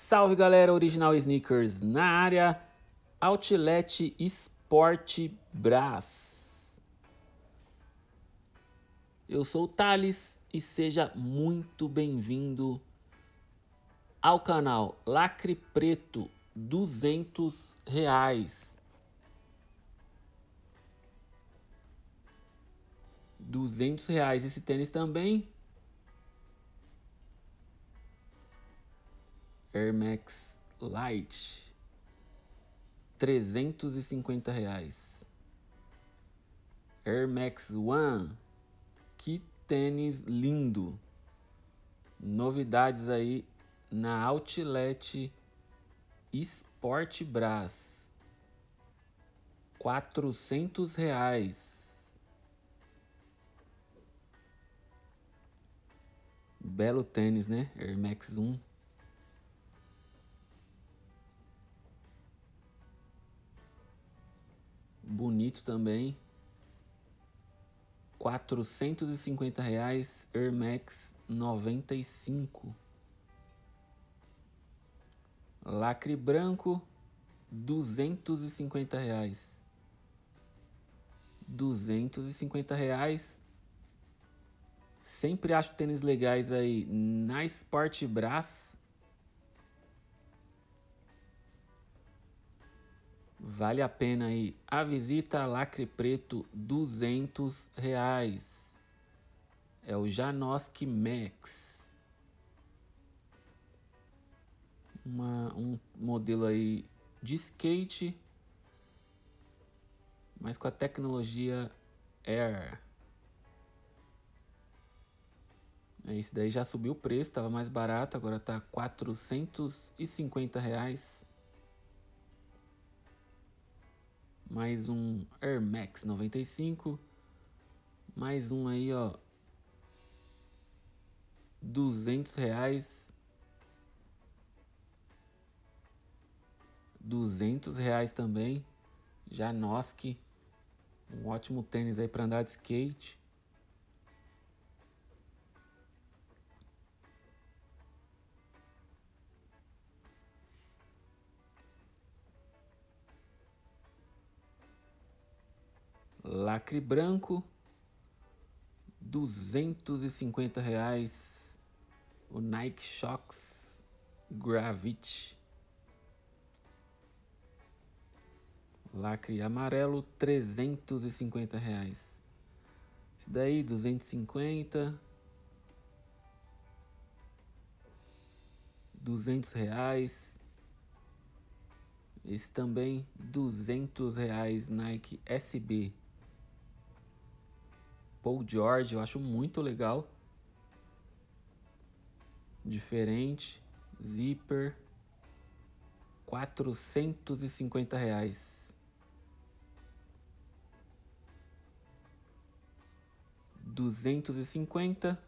Salve galera, Original Sneakers na área, Outlet Sport Brás. Eu sou o Thales e seja muito bem-vindo ao canal Lacre Preto, R$200. R$200 esse tênis também. Air Max Light, R$350. Air Max One, que tênis lindo. Novidades aí na Outlet Sport Brás, R$400. Belo tênis, né? Air Max 1. Bonito também. R$450. Air Max 95. Lacre branco, R$250. R$250. Sempre acho tênis legais aí na Sport Brás. Vale a pena aí a visita. Lacre preto, R$200. É o Janoski Max. Um modelo aí de skate, mas com a tecnologia Air. Esse daí já subiu o preço, estava mais barato, agora tá R$450. Mais um Air Max 95. Mais um aí, ó, R$200. R$200 também. Janoski. Um ótimo tênis aí para andar de skate. Lacre branco, R$250. O Nike Shox Gravity. Lacre amarelo, R$350. Esse daí, R$250. R$200. Esse também, R$200. Nike SB. Paul George, eu acho muito legal. Diferente. Zíper. R$450. R$250.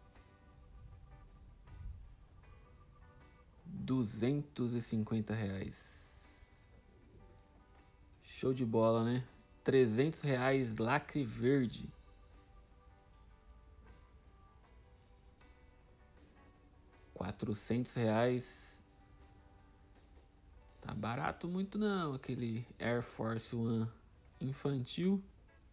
R$250. Show de bola, né? R$300. Lacre verde. R$400. Tá barato muito não, aquele Air Force One infantil.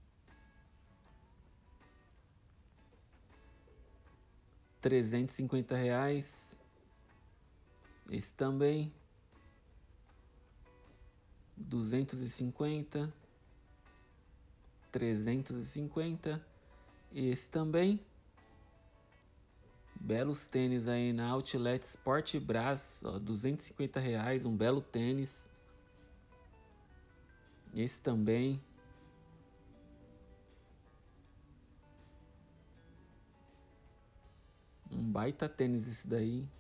R$350. Esse também. R$250. R$350. Esse também. Belos tênis aí na Outlet Sport Brás, ó, R$250, um belo tênis. Esse também. Um baita tênis esse daí.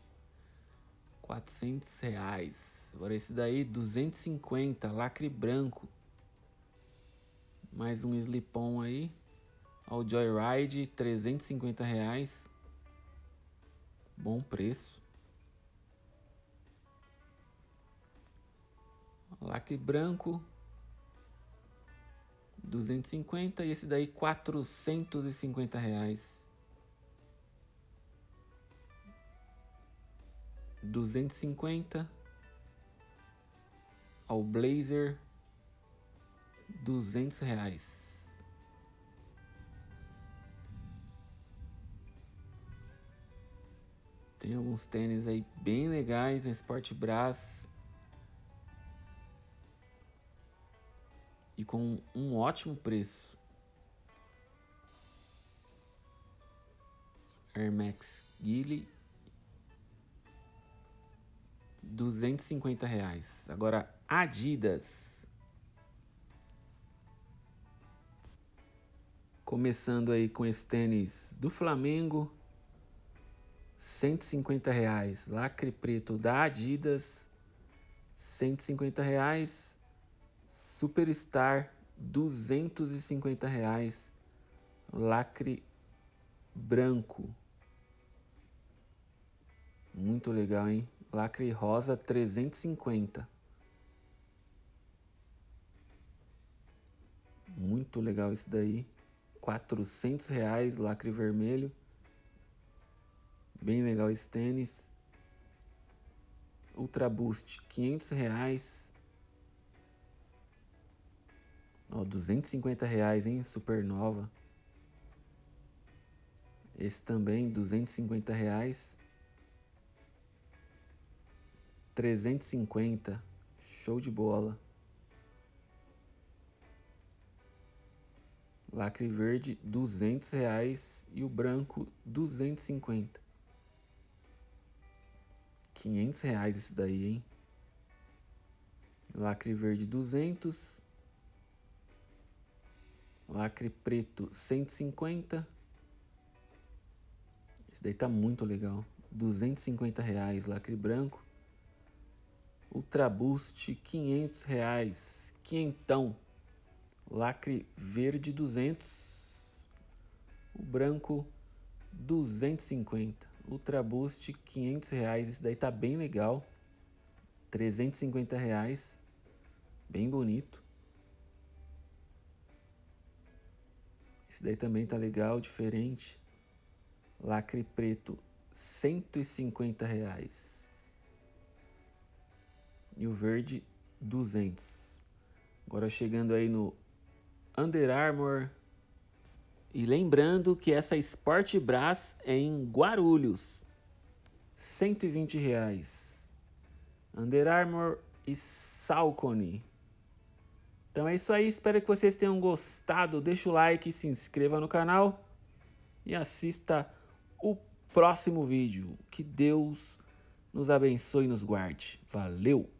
R$400. Agora esse daí, R$250, lacre branco. Mais um slip-on aí. Ó, o Joyride, R$350. Bom preço. Lacre branco, R$250. E esse daí, R$450. 250. Ao blazer, R$200. Tem alguns tênis aí bem legais na Sport Bras. E com um ótimo preço. Air Max Gilly, R$250. Agora Adidas. Começando aí com esse tênis do Flamengo, R$150. Lacre preto da Adidas, R$150. Superstar, R$250. Lacre branco. Muito legal, hein? Lacre rosa, 350. Muito legal esse daí. R$400, lacre vermelho. Bem legal esse tênis. Ultra Boost, R$500. Ó, R$250, hein? Supernova. Esse também, R$250. 350. Show de bola. Lacre verde, R$200. E o branco, 250. R$500 esse daí, hein? Lacre verde, 200. Lacre preto, 150. Esse daí tá muito legal. R$250. Lacre branco. Ultra Boost, R$500. Quinhentão. Lacre verde, 200. O branco, 250. Ultra Boost, R$500. Esse daí tá bem legal. R$350. Bem bonito. Esse daí também tá legal, diferente. Lacre preto, R$150. E o verde, 200. Agora chegando aí no Under Armour. E lembrando que essa Sport Bras é em Guarulhos. R$120. Under Armour e Saucony. Então é isso aí, espero que vocês tenham gostado. Deixa o like, se inscreva no canal e assista o próximo vídeo. Que Deus nos abençoe e nos guarde. Valeu!